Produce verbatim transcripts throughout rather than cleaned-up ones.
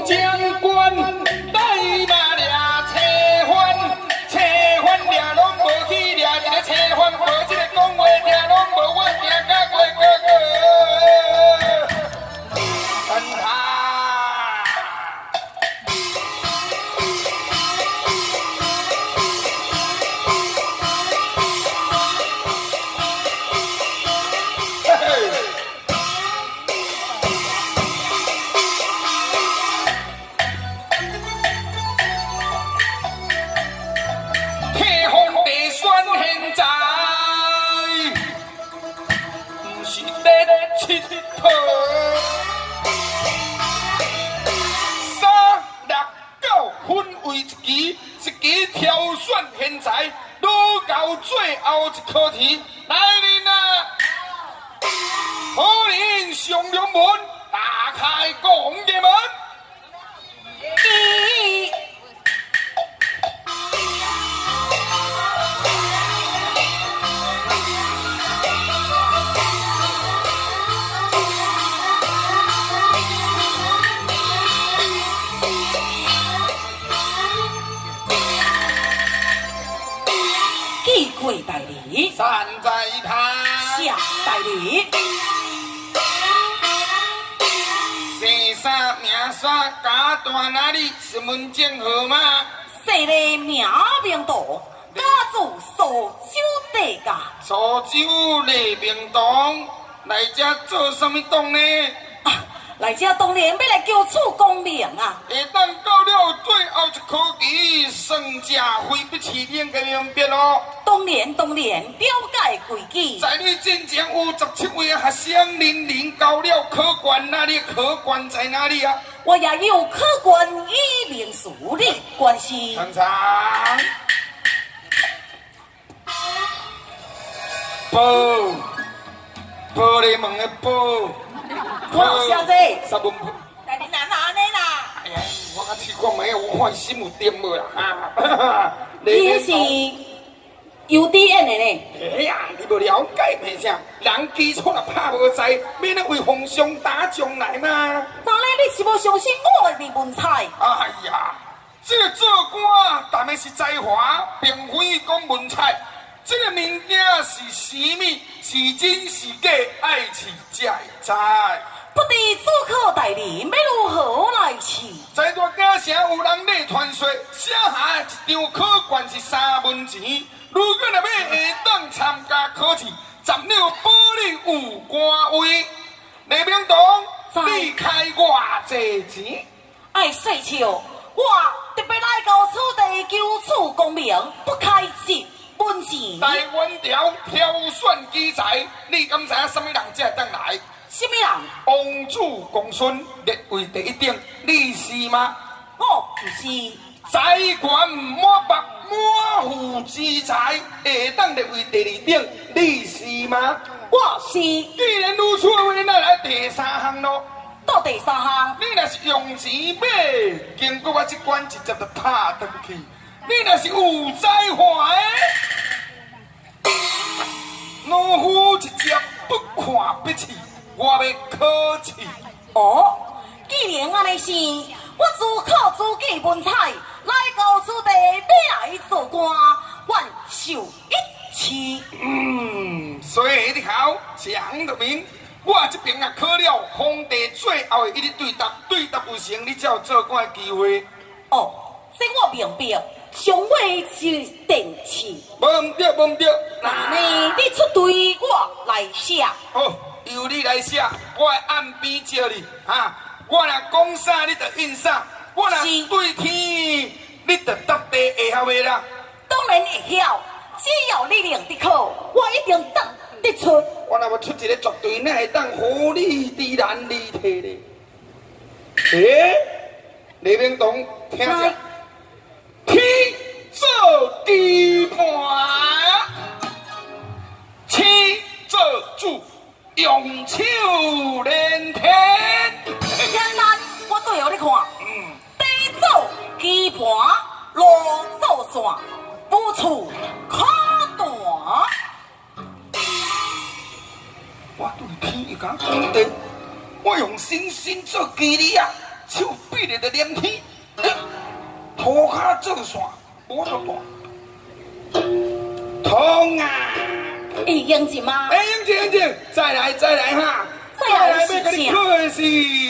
王将官带马俩车翻，车翻俩拢无去，俩一个车翻，无一个讲话听，拢无我听甲过过过。神他。 佚佗，三六九分为一期，一期挑选贤才，愈到最后一考题，来人啊！好人上梁门，打开公爷门。 一。 记贵代理， 站在他下代理， 姓啥名啥家大哪里？身份证号码？ 姓的名名道，家住苏州地家。 苏州李明堂来这做什么党呢？ 啊，来这当然要来求取功名啊！ 下当到了最后一考期，算价非不起脸嘅明白咯。 当然当然，了解规矩。 在你之前有十七位学生年龄到了考官，那里考官在哪里啊？ 我也有客观与民事的关系。 常常，报报你问的报， 我小姐， 十问。 但你哪哪呢啦？ 哎呀，我甲试看没有，我看心有点无啦啊！ 你是？ U D N 的呢？ 哎呀，你无了解咩啥？人基础若拍无在，免得为皇上打将来嘛。 当然，你是无相信我的文采。 哎呀，这个做官，但系是才华，并非讲文采。这个物件是实物，是真是假，爱试才会知。 不知主考代理要如何来试？ 在大家城有人咧传说，写下一张考卷是三文钱。 如果若要下当参加考试，占了保你有官位。李明堂，你开偌济钱？ 爱细笑，我特别来到此地求取功名，不开一文钱。 台湾条挑选奇才，你敢知影什么人才会当来？ 什么人？ 王子公孙列为第一等，你是吗？ 我不是。 财权满百。 满腹之才，会当列为第二等，你是吗？ 我是。 既然如此，话咱来第三项咯。 到第三项， 你若是用钱买，经过我这关直接就拍转去。你若是有才华的，农夫一接不看不起，我要考试。 哦，既然安尼是，我自考自己文采。 来到此地，要来做官，万寿一起。 嗯，所以你好，讲得明。我这边也考了皇帝最后的一日对答，对答有成，你才有做官的机会。 哦，这我明白，上尾是电器。 无唔对，无唔对。 那呢，你出队，我来写。 哦，由你来写，我会按边招你。哈，我若讲啥，你就应啥。 我若对天，你就答地会晓的啦。 当然会晓，只要你认得考，我一定答得出。 我若要出一个绝对，哪会当乎你自然理体咧？诶，李明堂，听下，天作地盘，天作主，用手连天。 简单，我对互你看。嗯。 做基盘，路做线，不处卡断。 我对天一讲讲的，我用星星做基哩啊！ 手比咧在连天，涂骹做线，无就大。通啊！ 会用一吗？ 哎，用静用静，再来再来哈！ 再来要甲你考的是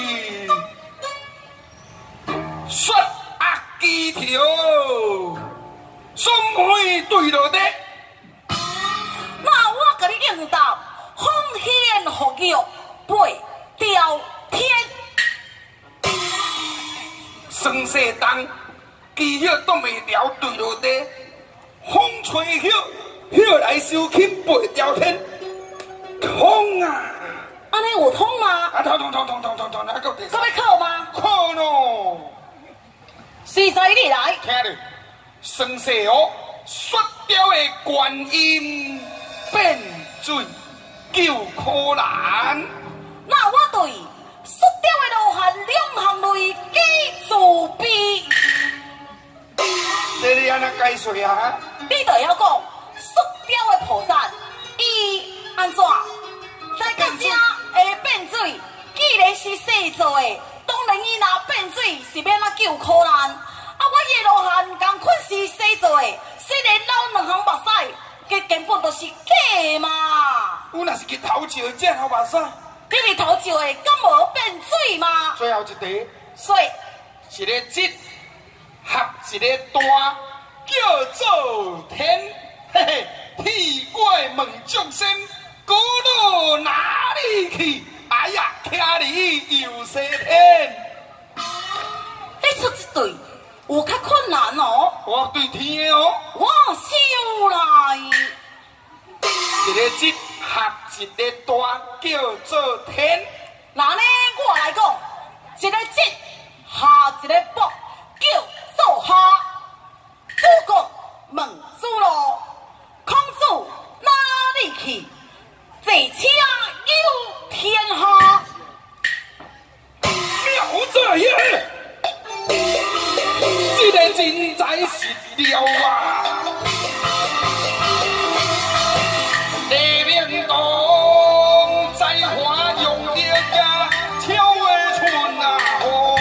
雪鸭鸡条，双腿对落地。 那我甲你应答，风险福玉背朝天。 酸细冬，鸡血冻袂了对落地，风吹血，血来收起背朝天。通啊！ 安尼有通吗？ 啊，通通通通通通通，还够第搁要考吗？ 考咯！ 随随你来。 听着，酸细哦，雪雕的观音变水救苦难。 那我对雪雕的罗汉两项类记自闭。 这你安怎解说啊？ 你就要讲雪雕的菩萨，伊安怎来到这会变水？既然是细做的，当然伊若变水是免啊救苦难。啊，我伊罗汉共款是细做的，虽然老两项目屎，佮根本就是假嘛。 我若是去头照的，这好目屎。 你是头照的，敢无变水吗？ 最后一题， 水一个节合一个单，叫做天。嘿嘿，屁怪问众生，古路哪里去？哎呀，徛你游西天。 你出一对有较困难哦。 我对天的哦。 我想来。 一个节合一个单，叫做天。 那呢，我来讲，一个节下一个卜，叫做下。主角问主路，孔子哪里去？这车有天下。 妙在也，这个真在是了啊！地面动，在花用叶家，秋的春啊红。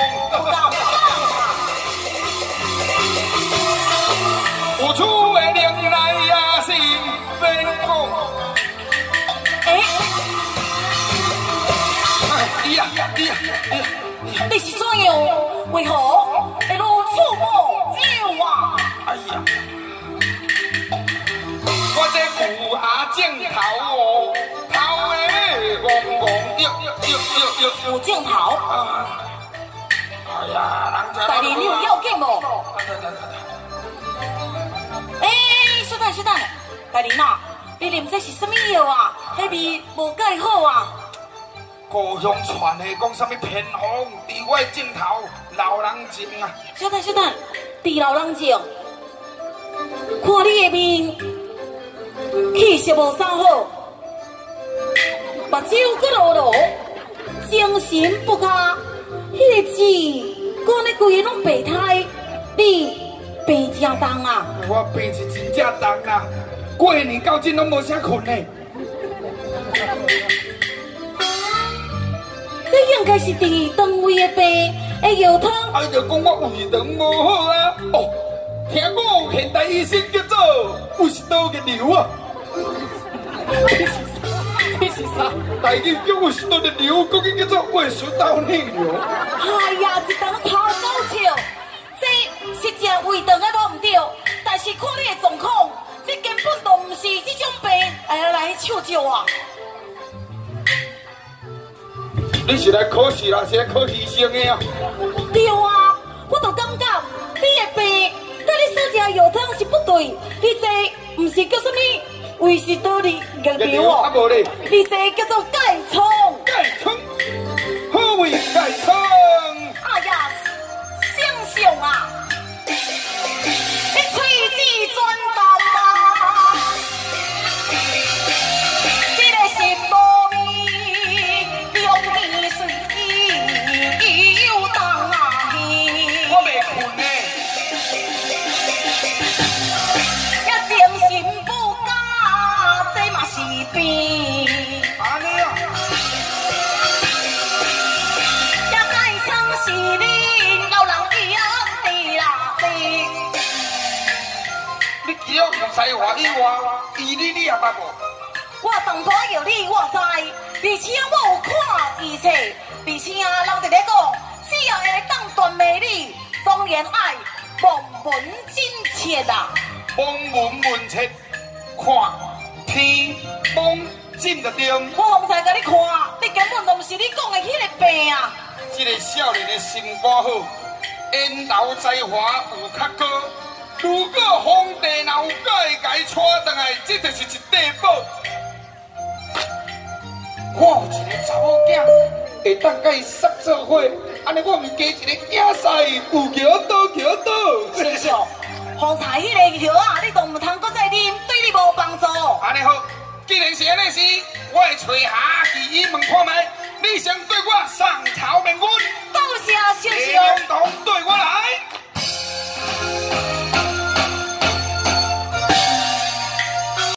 有厝的人来也是免讲。 哎， 你呀，你呀，你呀。 你是怎样？为何会如触目yêu啊？ 哎呀，我这牛下正头哦，头诶戆戆，哟哟哟哟哟有镜头。 啊！哎呀，人家大弟，你有要紧无？哎，小等小等，大弟呐，你啉这是什么药啊？迄味无介好啊！ 故乡传的讲什么偏红，伫我镜头老人情啊！ 小等小等，地老人情，看你的面，气色无啥好，目睭佫落落，精神不佳。迄个字，讲你规个拢白胎，你病真重啊！ 我病是真正重啦，过年到今拢无啥困呢。 这应该是第二档位的病的药汤。 啊，就讲我胃肠无好啊！哦，听讲现代医生叫做胃食道逆流啊！ 这是啥？ 大语叫胃食道逆流，国语叫做胃食道逆流。 哎呀，一档头搞笑，这是食胃肠的无唔对，但是看你的状况，这根本就唔是这种病，哎呀，来笑笑啊！ 你是来考试啦，是来考医生的啊？ 对啊，我就感觉你的病，跟你所食的药汤是不对，你这唔是叫什么胃食道逆流哦， 啊无咧， 你这叫做钙疮。 钙疮，好胃钙疮。 哎呀，想想啊，你喙齿转淡啊，这个是无味，用味随意有当啊我未困呢， 也精神不佳，这嘛是病。 安尼啊？ 才华以外，伊你你也捌无？ 我当初有你我知，而且我有看伊册，而且啊，人直咧讲，只要会当断美丽，当然爱望闻真切啊。 望闻问切，看天望真就对。 我方才甲你看，你根本都毋是你讲的迄个病啊！ 这个少年的心肝好，缘投才华有较高。如果皇帝若有介甲伊带倒来，这就是一地宝。我有一个查某囝，会当甲伊杀做伙，安尼我毋加一个囝婿，有桥倒桥倒。 先生，方才迄个药啊，你都毋通搁再啉，对你无帮助。 安尼好，既然是安尼时，我会找下奇医问看觅。